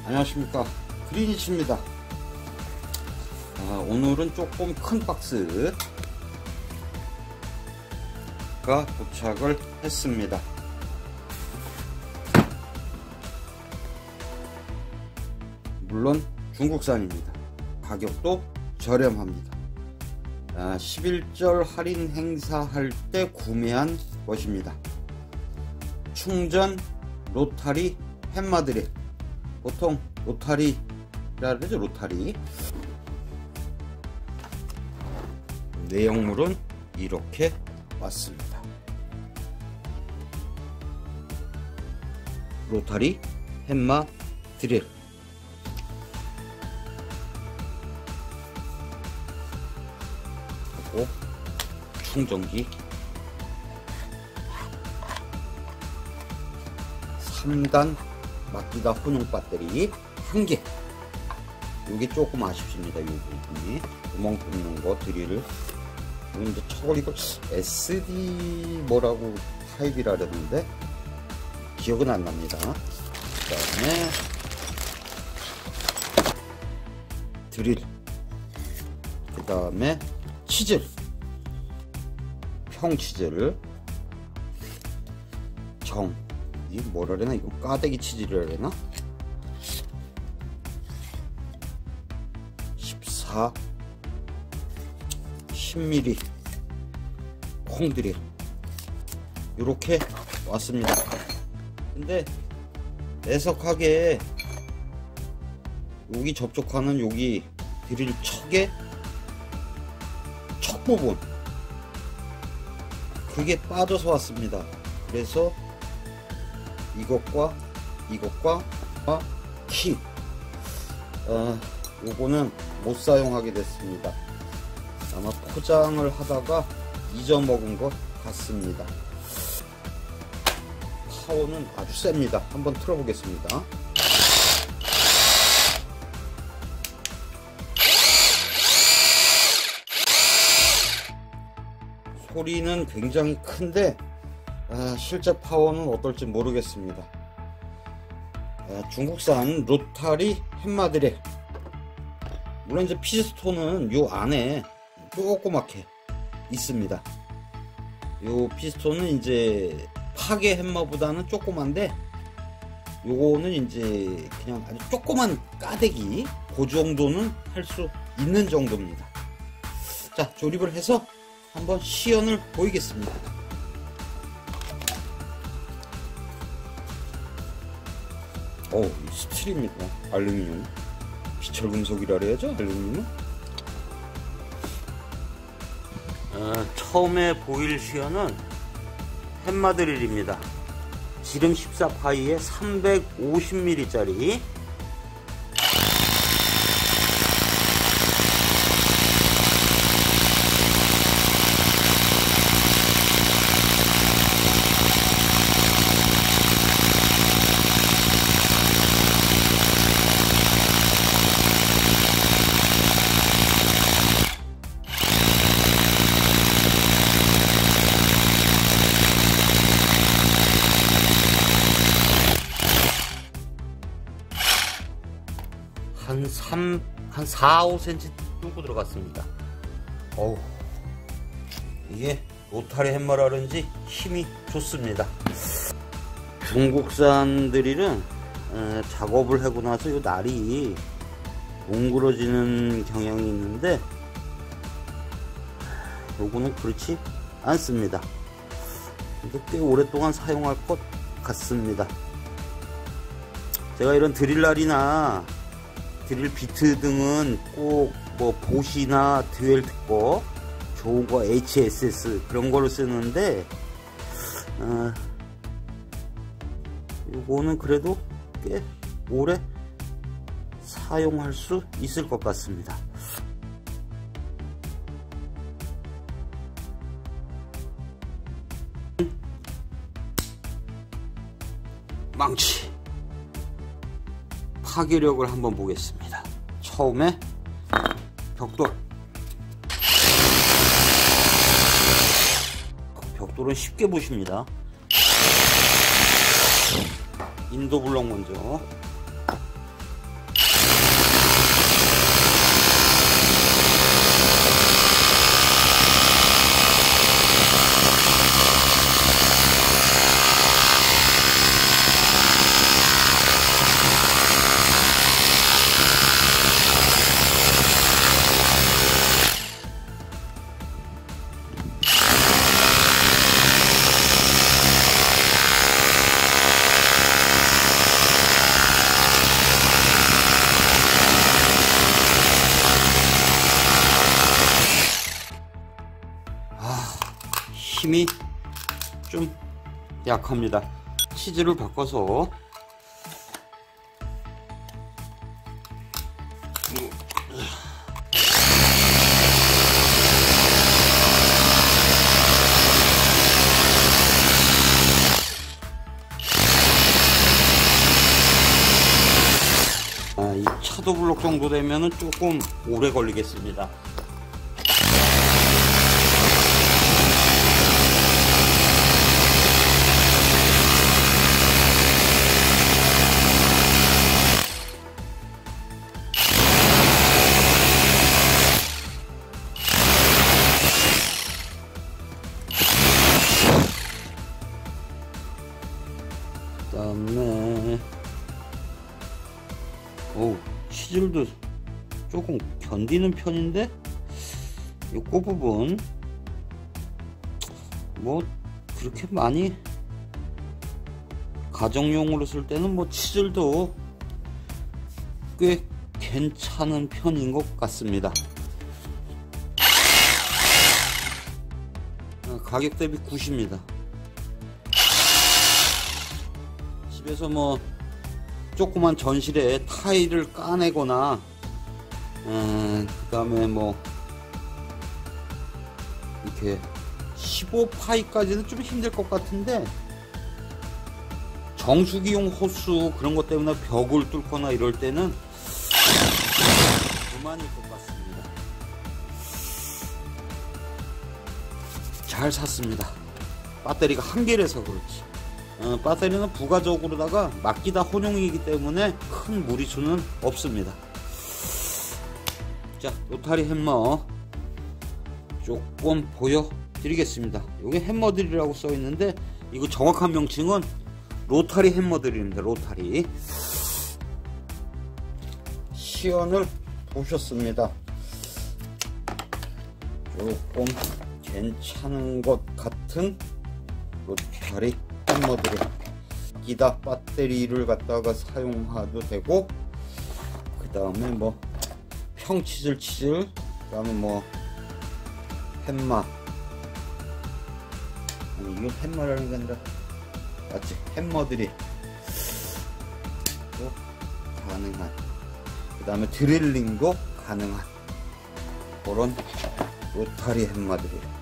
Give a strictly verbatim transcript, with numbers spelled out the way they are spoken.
안녕하십니까, 그린이치입니다. 아, 오늘은 조금 큰 박스가 도착을 했습니다. 물론 중국산입니다. 가격도 저렴합니다. 아, 십일절 할인 행사할 때 구매한 것입니다. 충전 로타리 팻마드릴, 보통 로타리라 그러죠. 로타리. 내용물은 이렇게 왔습니다. 로타리 팻마 드릴, 그리고 충전기, 삼단 마키다 혼용 배터리 한 개. 여기 조금 아쉽습니다. 이 부분이 구멍 뚫는 거 드릴을, 이제 저걸 이거 에스디 뭐라고 타입이라 그랬는데 기억은 안 납니다. 그 다음에 드릴, 그 다음에 치즐, 평 치즐, 정, 이 뭐라 그러나, 이거 까대기 치즐이라 그러나, 십사, 십 밀리미터 콩드릴 이렇게 왔습니다. 근데 애석하게 여기 접촉하는 여기 드릴 척의 척 부분, 그게 빠져서 왔습니다. 그래서 이것과 이것과 키, 어, 요거는 못 사용하게 됐습니다. 아마 포장을 하다가 잊어먹은 것 같습니다. 파워는 아주 셉니다. 한번 틀어보겠습니다. 소리는 굉장히 큰데 아, 실제 파워는 어떨지 모르겠습니다. 아, 중국산 로타리 팻마드릴, 물론 이제 피스톤은 요 안에 조그맣게 있습니다. 요 피스톤은 이제 파괴 팻마보다는 조그만데, 요거는 이제 그냥 아주 조그만 까대기, 그 정도는 할 수 있는 정도입니다. 자, 조립을 해서 한번 시연을 보이겠습니다. 어, 스틸입니다. 알루미늄, 비철금속이라 그래야죠. 알루미늄은. 어, 처음에 보일 시연은 팻마드릴입니다. 지름 십사 파이에 삼백오십 밀리미터짜리 한 삼, 한 사, 오 센티미터 뚫고 들어갔습니다. 어우, 이게 로타리 팻마라 그런지 힘이 좋습니다. 중국산 드릴은 에, 작업을 하고 나서 이 날이 뭉그러지는 경향이 있는데, 요거는 그렇지 않습니다. 근데 꽤 오랫동안 사용할 것 같습니다. 제가 이런 드릴날이나 드릴 비트 등은 꼭 뭐 보시나 듀얼 특보 좋은 거 에이치에스에스 그런 거를 쓰는데, 어, 요거는 그래도 꽤 오래 사용할 수 있을 것 같습니다. 망치 파괴력을 한번 보겠습니다. 처음에 벽돌, 벽돌은 쉽게 부십니다. 인도 블럭 먼저 힘이 좀 약합니다. 치즈를 바꿔서 아, 이 차도 블록 정도 되면은 조금 오래 걸리겠습니다. 그 다음에 오, 치질도 조금 견디는 편인데 이 꼬 부분 뭐 그렇게 많이 가정용으로 쓸 때는 뭐 치질도 꽤 괜찮은 편인 것 같습니다. 가격 대비 굿입니다. 집에서 뭐 조그만 전실에 타일을 까내거나 음, 그 다음에 뭐 이렇게 십오 파이까지는 좀 힘들 것 같은데 정수기용 호수 그런 것 때문에 벽을 뚫거나 이럴 때는 그만일 것 같습니다. 잘 샀습니다. 배터리가 한 개라서 그렇지. 어, 배터리는 부가적으로다가 막기다 혼용이기 때문에 큰 무리수는 없습니다. 자, 로타리 햄머 조금 보여드리겠습니다. 이게 햄머들이라고 써 있는데 이거 정확한 명칭은 로타리 햄머들입니다. 로타리. 시연을 보셨습니다. 조금 괜찮은 것 같은 로타리 햄머들을 기다 배터리를 갖다가 사용해도 되고, 그 다음에 뭐 평치질 치질, 그 다음에 뭐 햄마, 아니 이건 햄마라는 게 아니라 맞지, 햄머들이 또 가능한, 그 다음에 드릴링도 가능한 그런 로타리 햄마들이에요.